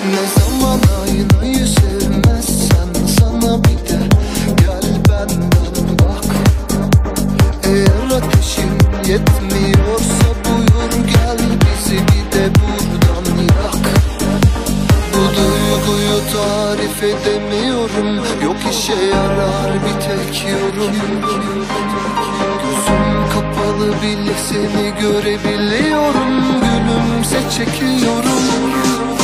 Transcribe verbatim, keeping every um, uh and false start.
Ne zaman aynayı sevmezsen sana bir de gel benden bak. Eğer ateşin yetmiyorsa buyur gel bizi bir de buradan yak. Bu duyguyu tarif edemiyorum, yok işe yarar bir tek yorum. Gözüm kapalı bile seni görebiliyorum, gülümse çekiyorum.